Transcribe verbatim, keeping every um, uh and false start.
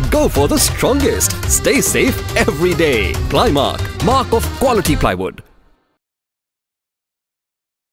Go for the strongest. Stay safe every day. Plymarc, mark of quality plywood.